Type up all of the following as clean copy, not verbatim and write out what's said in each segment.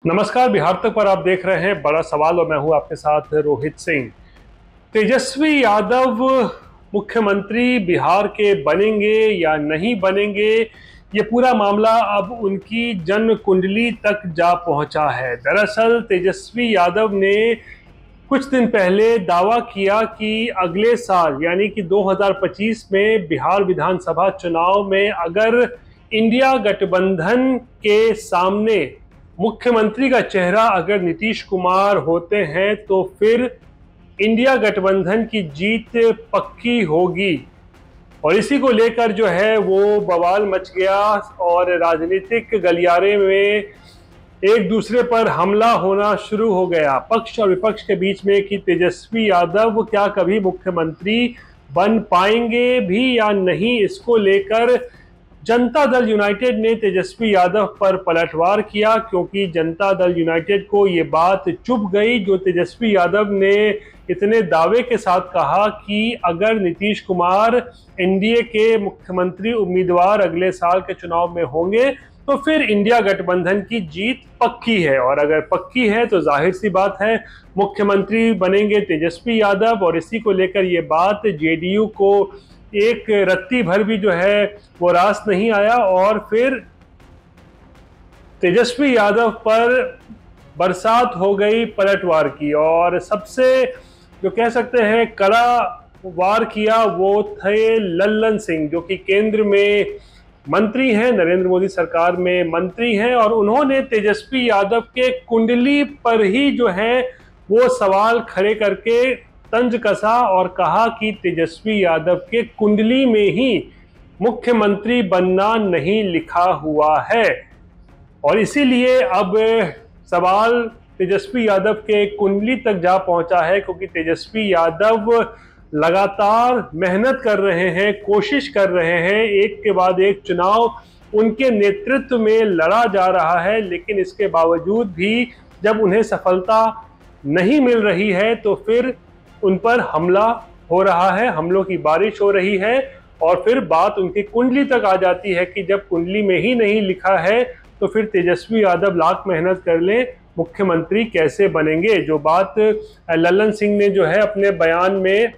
नमस्कार। बिहार तक पर आप देख रहे हैं बड़ा सवाल और मैं हूं आपके साथ रोहित सिंह। तेजस्वी यादव मुख्यमंत्री बिहार के बनेंगे या नहीं बनेंगे, ये पूरा मामला अब उनकी जन्म कुंडली तक जा पहुंचा है। दरअसल तेजस्वी यादव ने कुछ दिन पहले दावा किया कि अगले साल यानी कि 2025 में बिहार विधानसभा चुनाव में अगर इंडिया गठबंधन के सामने मुख्यमंत्री का चेहरा अगर नीतीश कुमार होते हैं तो फिर इंडिया गठबंधन की जीत पक्की होगी। और इसी को लेकर जो है वो बवाल मच गया और राजनीतिक गलियारे में एक दूसरे पर हमला होना शुरू हो गया पक्ष और विपक्ष के बीच में कि तेजस्वी यादव क्या कभी मुख्यमंत्री बन पाएंगे भी या नहीं। इसको लेकर जनता दल यूनाइटेड ने तेजस्वी यादव पर पलटवार किया, क्योंकि जनता दल यूनाइटेड को ये बात चुभ गई जो तेजस्वी यादव ने इतने दावे के साथ कहा कि अगर नीतीश कुमार एनडीए के मुख्यमंत्री उम्मीदवार अगले साल के चुनाव में होंगे तो फिर इंडिया गठबंधन की जीत पक्की है। और अगर पक्की है तो जाहिर सी बात है मुख्यमंत्री बनेंगे तेजस्वी यादव। और इसी को लेकर ये बात जेडीयू को एक रत्ती भर भी जो है वो रास नहीं आया और फिर तेजस्वी यादव पर बरसात हो गई पलटवार की। और सबसे जो कह सकते हैं कड़ा वार किया वो थे लल्लन सिंह, जो कि केंद्र में मंत्री हैं, नरेंद्र मोदी सरकार में मंत्री हैं। और उन्होंने तेजस्वी यादव के कुंडली पर ही जो है वो सवाल खड़े करके तंज कसा और कहा कि तेजस्वी यादव के कुंडली में ही मुख्यमंत्री बनना नहीं लिखा हुआ है। और इसीलिए अब सवाल तेजस्वी यादव के कुंडली तक जा पहुंचा है, क्योंकि तेजस्वी यादव लगातार मेहनत कर रहे हैं, कोशिश कर रहे हैं, एक के बाद एक चुनाव उनके नेतृत्व में लड़ा जा रहा है। लेकिन इसके बावजूद भी जब उन्हें सफलता नहीं मिल रही है तो फिर उन पर हमला हो रहा है, हमलों की बारिश हो रही है। और फिर बात उनकी कुंडली तक आ जाती है कि जब कुंडली में ही नहीं लिखा है तो फिर तेजस्वी यादव लाख मेहनत कर ले मुख्यमंत्री कैसे बनेंगे। जो बात लल्लन सिंह ने जो है अपने बयान में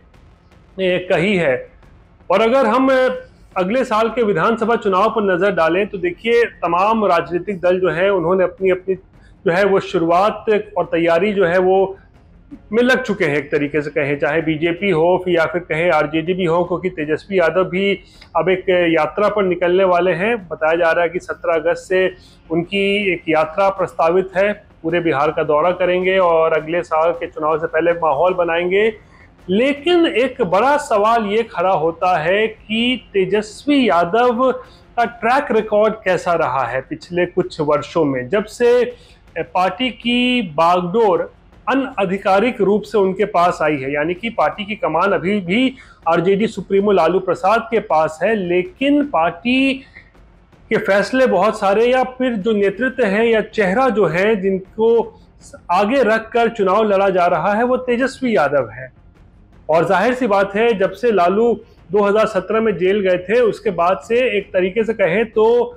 कही है। और अगर हम अगले साल के विधानसभा चुनाव पर नजर डालें तो देखिए तमाम राजनीतिक दल जो है उन्होंने अपनी अपनी जो है वो शुरुआत और तैयारी जो है वो में लग चुके हैं। एक तरीके से कहें चाहे बीजेपी हो या फिर कहें आरजेडी भी हो, क्योंकि तेजस्वी यादव भी अब एक यात्रा पर निकलने वाले हैं। बताया जा रहा है कि 17 अगस्त से उनकी एक यात्रा प्रस्तावित है, पूरे बिहार का दौरा करेंगे और अगले साल के चुनाव से पहले माहौल बनाएंगे। लेकिन एक बड़ा सवाल ये खड़ा होता है कि तेजस्वी यादव का ट्रैक रिकॉर्ड कैसा रहा है पिछले कुछ वर्षों में, जब से पार्टी की बागडोर अनआधिकारिक रूप से उनके पास आई है। यानी कि पार्टी की कमान अभी भी आरजेडी सुप्रीमो लालू प्रसाद के पास है, लेकिन पार्टी के फैसले बहुत सारे या फिर जो नेतृत्व है या चेहरा जो है जिनको आगे रखकर चुनाव लड़ा जा रहा है वो तेजस्वी यादव है। और जाहिर सी बात है जब से लालू 2017 में जेल गए थे उसके बाद से एक तरीके से कहें तो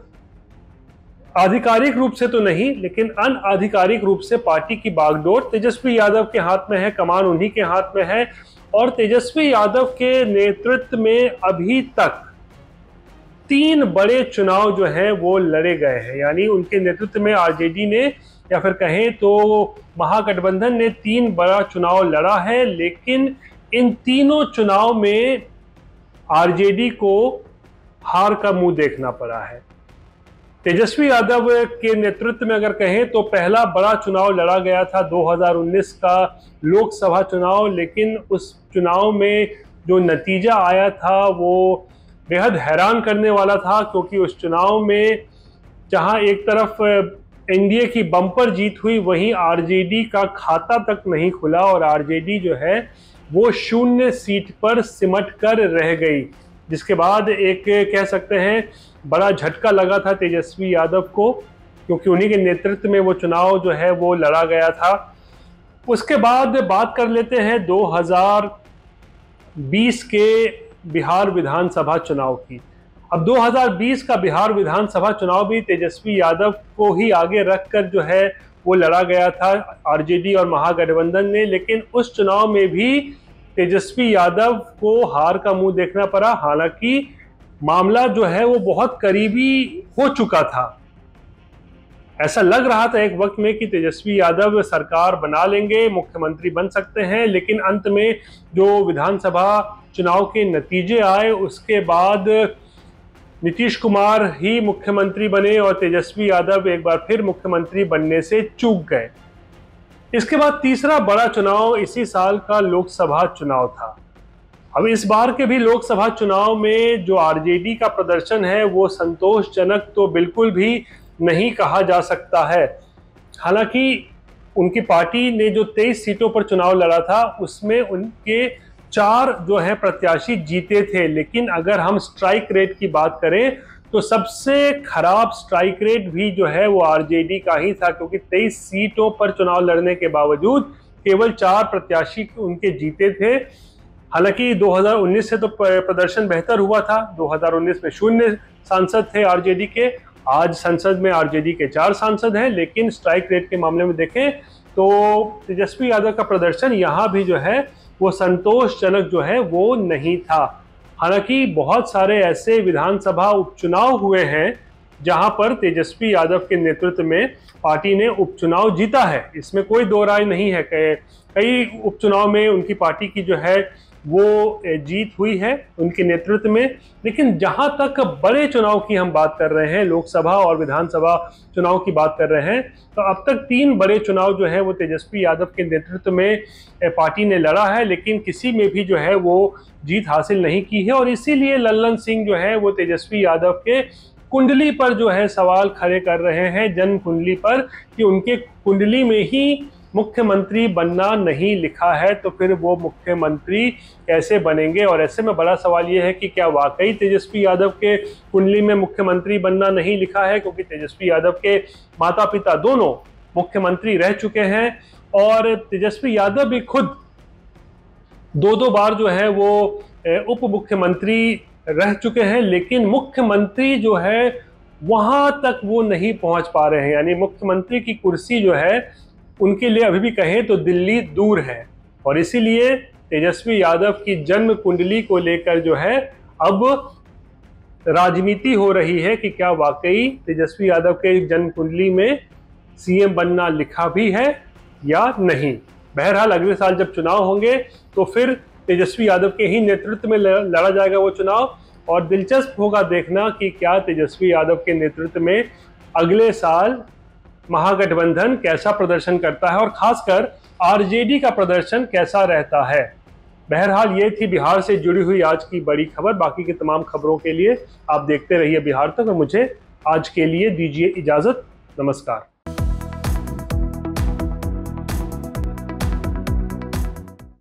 आधिकारिक रूप से तो नहीं लेकिन अनआधिकारिक रूप से पार्टी की बागडोर तेजस्वी यादव के हाथ में है, कमान उन्हीं के हाथ में है। और तेजस्वी यादव के नेतृत्व में अभी तक 3 बड़े चुनाव जो हैं वो लड़े गए हैं। यानी उनके नेतृत्व में आरजेडी ने या फिर कहें तो महागठबंधन ने 3 बड़ा चुनाव लड़ा है, लेकिन इन तीनों चुनाव में आरजेडी को हार का मुंह देखना पड़ा है। तेजस्वी यादव के नेतृत्व में अगर कहें तो पहला बड़ा चुनाव लड़ा गया था 2019 का लोकसभा चुनाव, लेकिन उस चुनाव में जो नतीजा आया था वो बेहद हैरान करने वाला था, क्योंकि उस चुनाव में जहां एक तरफ एनडीए की बम्पर जीत हुई वहीं आरजेडी का खाता तक नहीं खुला और आरजेडी जो है वो 0 सीट पर सिमट कर रह गई, जिसके बाद एक कह सकते हैं बड़ा झटका लगा था तेजस्वी यादव को, क्योंकि उन्हीं के नेतृत्व में वो चुनाव जो है वो लड़ा गया था। उसके बाद बात कर लेते हैं 2020 के बिहार विधानसभा चुनाव की। अब 2020 का बिहार विधानसभा चुनाव भी तेजस्वी यादव को ही आगे रखकर जो है वो लड़ा गया था आरजेडी और महागठबंधन ने, लेकिन उस चुनाव में भी तेजस्वी यादव को हार का मुंह देखना पड़ा। हालांकि मामला जो है वो बहुत करीबी हो चुका था। ऐसा लग रहा था एक वक्त में कि तेजस्वी यादव सरकार बना लेंगे, मुख्यमंत्री बन सकते हैं, लेकिन अंत में जो विधानसभा चुनाव के नतीजे आए उसके बाद नीतीश कुमार ही मुख्यमंत्री बने और तेजस्वी यादव एक बार फिर मुख्यमंत्री बनने से चूक गए। इसके बाद तीसरा बड़ा चुनाव इसी साल का लोकसभा चुनाव था। अब इस बार के भी लोकसभा चुनाव में जो आरजेडी का प्रदर्शन है वो संतोषजनक तो बिल्कुल भी नहीं कहा जा सकता है। हालांकि उनकी पार्टी ने जो 23 सीटों पर चुनाव लड़ा था उसमें उनके 4 जो है प्रत्याशी जीते थे, लेकिन अगर हम स्ट्राइक रेट की बात करें तो सबसे खराब स्ट्राइक रेट भी जो है वो आरजेडी का ही था, क्योंकि 23 सीटों पर चुनाव लड़ने के बावजूद केवल 4 प्रत्याशी उनके जीते थे। हालांकि 2019 से तो प्रदर्शन बेहतर हुआ था। 2019 में 0 सांसद थे आरजेडी के, आज संसद में आरजेडी के 4 सांसद हैं, लेकिन स्ट्राइक रेट के मामले में देखें तो तेजस्वी यादव का प्रदर्शन यहाँ भी जो है वो संतोषजनक जो है वो नहीं था। हालांकि बहुत सारे ऐसे विधानसभा उपचुनाव हुए हैं जहां पर तेजस्वी यादव के नेतृत्व में पार्टी ने उपचुनाव जीता है, इसमें कोई दो राय नहीं है। कई उपचुनाव में उनकी पार्टी की जो है वो जीत हुई है उनके नेतृत्व में। लेकिन जहां तक बड़े चुनाव की हम बात कर रहे हैं, लोकसभा और विधानसभा चुनाव की बात कर रहे हैं, तो अब तक 3 बड़े चुनाव जो है वो तेजस्वी यादव के नेतृत्व में पार्टी ने लड़ा है, लेकिन किसी में भी जो है वो जीत हासिल नहीं की है। और इसीलिए लल्लन सिंह जो है वो तेजस्वी यादव के कुंडली पर जो है सवाल खड़े कर रहे हैं, जन्म कुंडली पर, कि उनके कुंडली में ही मुख्यमंत्री बनना नहीं लिखा है, तो फिर वो मुख्यमंत्री कैसे बनेंगे। और ऐसे में बड़ा सवाल ये है कि क्या वाकई तेजस्वी यादव के कुंडली में मुख्यमंत्री बनना नहीं लिखा है, क्योंकि तेजस्वी यादव के माता पिता दोनों मुख्यमंत्री रह चुके हैं और तेजस्वी यादव भी खुद 2-2 बार जो है वो उप मुख्यमंत्री रह चुके हैं, लेकिन मुख्यमंत्री जो है वहां तक वो नहीं पहुंच पा रहे हैं। यानी मुख्यमंत्री की कुर्सी जो है उनके लिए अभी भी कहें तो दिल्ली दूर है। और इसीलिए तेजस्वी यादव की जन्म कुंडली को लेकर जो है अब राजनीति हो रही है कि क्या वाकई तेजस्वी यादव के जन्म कुंडली में सीएम बनना लिखा भी है या नहीं। बहरहाल अगले साल जब चुनाव होंगे तो फिर तेजस्वी यादव के ही नेतृत्व में लड़ा जाएगा वो चुनाव, और दिलचस्प होगा देखना कि क्या तेजस्वी यादव के नेतृत्व में अगले साल महागठबंधन कैसा प्रदर्शन करता है और खासकर आरजेडी का प्रदर्शन कैसा रहता है। बहरहाल ये थी बिहार से जुड़ी हुई आज की बड़ी खबर। बाकी की तमाम खबरों के लिए आप देखते रहिए बिहार तक, और मुझे आज के लिए दीजिए इजाजत। नमस्कार।